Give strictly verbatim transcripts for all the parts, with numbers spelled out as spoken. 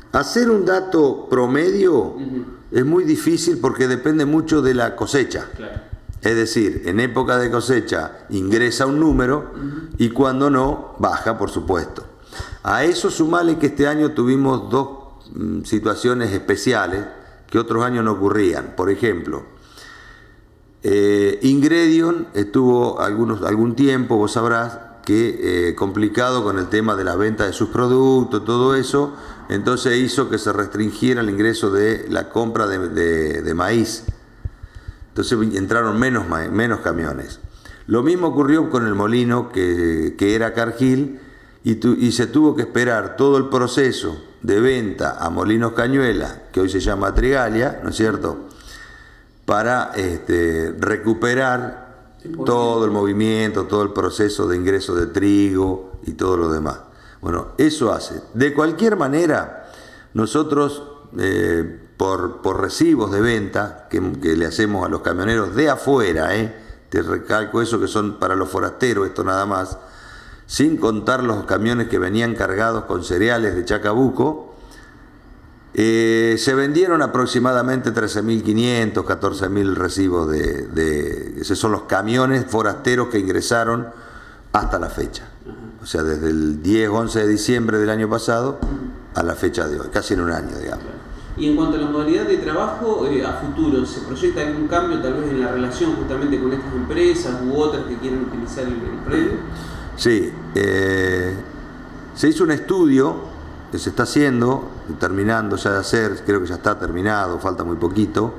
Hacer un dato promedio uh-huh. es muy difícil porque depende mucho de la cosecha. Claro. Es decir, en época de cosecha ingresa un número uh-huh. y cuando no, baja, por supuesto. A eso sumale que este año tuvimos dos mm, situaciones especiales que otros años no ocurrían. Por ejemplo, eh, Ingredion estuvo algunos, algún tiempo, vos sabrás, que eh, complicado con el tema de la venta de sus productos, todo eso, entonces hizo que se restringiera el ingreso de la compra de, de, de maíz. Entonces entraron menos, menos camiones. Lo mismo ocurrió con el molino que, que era Cargill y, tu, y se tuvo que esperar todo el proceso de venta a Molinos Cañuelas, que hoy se llama Trigalia, ¿no es cierto?, para este, recuperar todo el movimiento, todo el proceso de ingreso de trigo y todo lo demás. Bueno, eso hace. De cualquier manera, nosotros eh, por, por recibos de venta que, que le hacemos a los camioneros de afuera, eh, te recalco eso, que son para los forasteros, esto nada más, sin contar los camiones que venían cargados con cereales de Chacabuco, Eh, se vendieron aproximadamente trece mil quinientos, catorce mil recibos de, de... Esos son los camiones forasteros que ingresaron hasta la fecha. O sea, desde el diez, once de diciembre del año pasado a la fecha de hoy, casi en un año, digamos. Y en cuanto a la modalidad de trabajo, eh, a futuro, ¿se proyecta algún cambio tal vez en la relación justamente con estas empresas u otras que quieren utilizar el, el predio? Sí, eh, se hizo un estudio que se está haciendo, terminando ya de hacer, creo que ya está terminado, falta muy poquito,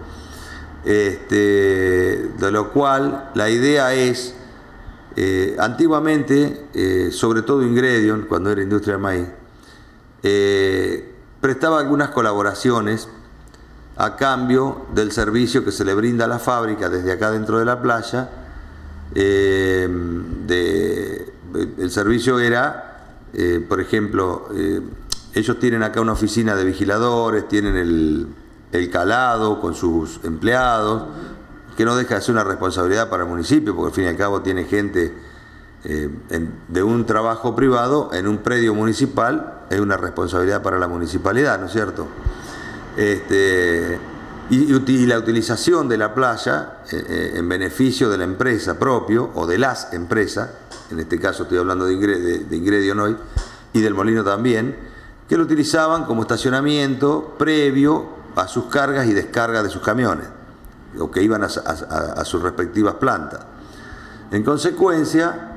este, de lo cual la idea es, eh, antiguamente, eh, sobre todo Ingredion, cuando era industria del maíz, eh, prestaba algunas colaboraciones a cambio del servicio que se le brinda a la fábrica desde acá dentro de la playa. Eh, de, el servicio era, eh, por ejemplo, eh, ellos tienen acá una oficina de vigiladores, tienen el, el calado con sus empleados, que no deja de ser una responsabilidad para el municipio, porque al fin y al cabo tiene gente eh, en, de un trabajo privado en un predio municipal, es una responsabilidad para la municipalidad, ¿no es cierto? Este, y, y la utilización de la playa eh, en beneficio de la empresa propio, o de las empresas, en este caso estoy hablando de, Ingre, de, de Ingredion hoy, y del molino también, que lo utilizaban como estacionamiento previo a sus cargas y descargas de sus camiones, o que iban a, a, a sus respectivas plantas. En consecuencia,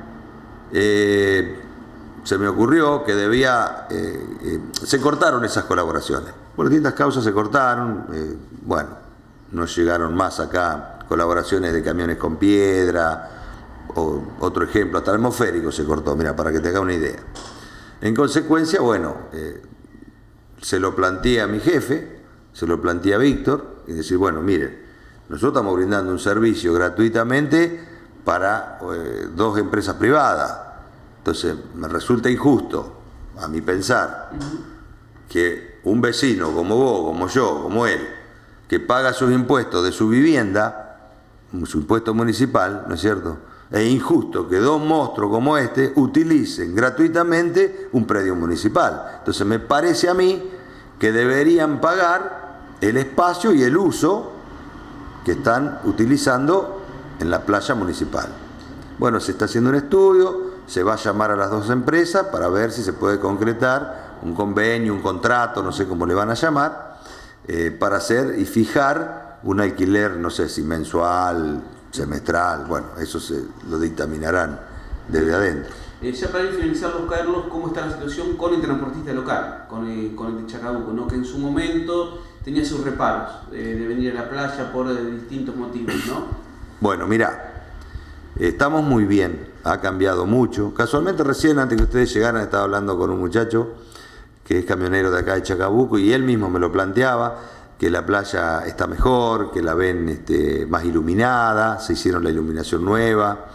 eh, se me ocurrió que debía, eh, eh, se cortaron esas colaboraciones. Por distintas causas se cortaron, eh, bueno, no llegaron más acá colaboraciones de camiones con piedra, o otro ejemplo, hasta el atmosférico se cortó, mira, para que te haga una idea. En consecuencia, bueno, eh, se lo planteé a mi jefe, se lo planteé a Víctor, y decir, bueno, miren, nosotros estamos brindando un servicio gratuitamente para eh, dos empresas privadas. Entonces, me resulta injusto, a mi pensar, que un vecino como vos, como yo, como él, que paga sus impuestos de su vivienda, su impuesto municipal, ¿no es cierto?, es injusto que dos monstruos como este utilicen gratuitamente un predio municipal. Entonces me parece a mí que deberían pagar el espacio y el uso que están utilizando en la playa municipal. Bueno, se está haciendo un estudio, se va a llamar a las dos empresas para ver si se puede concretar un convenio, un contrato, no sé cómo le van a llamar, eh, para hacer y fijar un alquiler, no sé si mensual, semestral, bueno, eso se lo dictaminarán desde adentro. Eh, ya para ir finalizando, Carlos, ¿cómo está la situación con el transportista local, con el, con el de Chacabuco, ¿no?, que en su momento tenía sus reparos eh, de venir a la playa por eh, distintos motivos, ¿no? Bueno, mira, estamos muy bien, ha cambiado mucho. Casualmente recién, antes que ustedes llegaran, estaba hablando con un muchacho que es camionero de acá de Chacabuco y él mismo me lo planteaba, que la playa está mejor, que la ven este, más iluminada, se hicieron la iluminación nueva,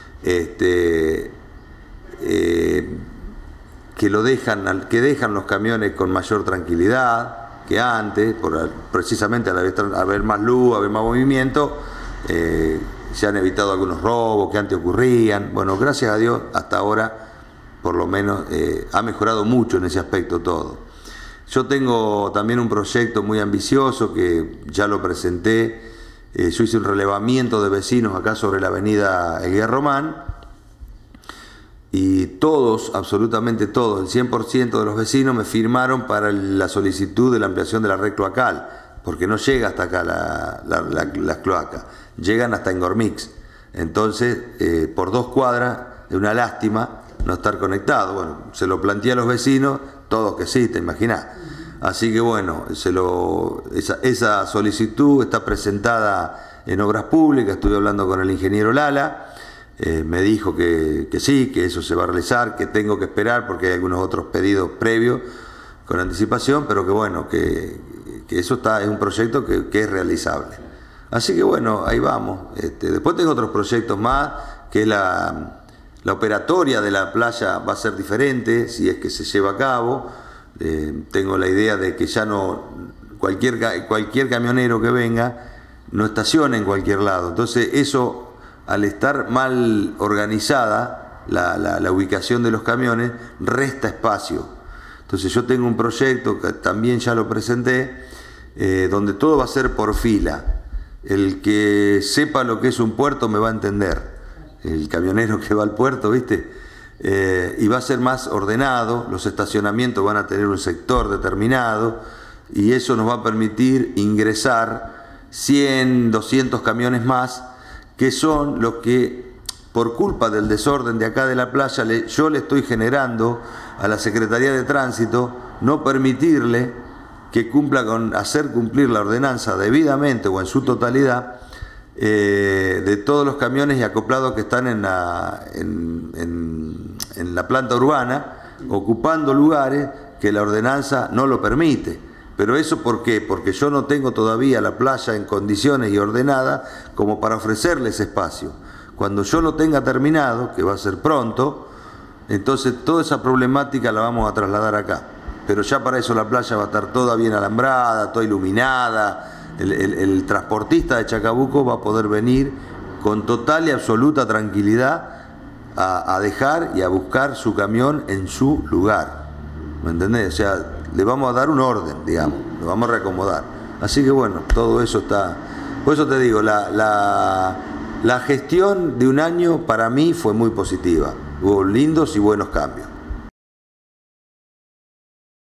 este, eh, que, lo dejan, que dejan los camiones con mayor tranquilidad que antes, por, precisamente al haber, al haber más luz, haber más movimiento, eh, se han evitado algunos robos que antes ocurrían. Bueno, gracias a Dios, hasta ahora, por lo menos, eh, ha mejorado mucho en ese aspecto todo. Yo tengo también un proyecto muy ambicioso que ya lo presenté. Eh, yo hice un relevamiento de vecinos acá sobre la avenida Eguía Román y todos, absolutamente todos, el cien por ciento de los vecinos me firmaron para la solicitud de la ampliación de la red cloacal, porque no llega hasta acá la, la, la, las cloacas, llegan hasta Engormix. Entonces, eh, por dos cuadras, es una lástima no estar conectado. Bueno, se lo planteé a los vecinos, todos que sí, te imaginás. Así que bueno, se lo, esa, esa solicitud está presentada en Obras Públicas. Estuve hablando con el ingeniero Lala, eh, me dijo que, que sí, que eso se va a realizar, que tengo que esperar porque hay algunos otros pedidos previos con anticipación, pero que bueno, que, que eso está, es un proyecto que, que es realizable. Así que bueno, ahí vamos. Este, después tengo otros proyectos más, que la, la operatoria de la playa va a ser diferente si es que se lleva a cabo. Eh, tengo la idea de que ya no cualquier, cualquier camionero que venga no estacione en cualquier lado. Entonces eso, al estar mal organizada la, la, la ubicación de los camiones, resta espacio. Entonces yo tengo un proyecto que también ya lo presenté, eh, donde todo va a ser por fila. El que sepa lo que es un puerto me va a entender. El camionero que va al puerto, ¿viste? Eh, y va a ser más ordenado, los estacionamientos van a tener un sector determinado y eso nos va a permitir ingresar cien, doscientos camiones más, que son los que por culpa del desorden de acá de la playa le, yo le estoy generando a la Secretaría de Tránsito no permitirle que cumpla con hacer cumplir la ordenanza debidamente o en su totalidad eh, de todos los camiones y acoplados que están en la, en, en, en la planta urbana, ocupando lugares que la ordenanza no lo permite. Pero eso ¿por qué? Porque yo no tengo todavía la playa en condiciones y ordenada como para ofrecerles espacio. Cuando yo lo tenga terminado, que va a ser pronto, entonces toda esa problemática la vamos a trasladar acá. Pero ya para eso la playa va a estar toda bien alambrada, toda iluminada. El, el, el transportista de Chacabuco va a poder venir con total y absoluta tranquilidad a, a dejar y a buscar su camión en su lugar. ¿Me entendés? O sea, le vamos a dar un orden, digamos, lo vamos a reacomodar. Así que bueno, todo eso está... Por eso te digo, la, la, la gestión de un año para mí fue muy positiva. Hubo lindos y buenos cambios.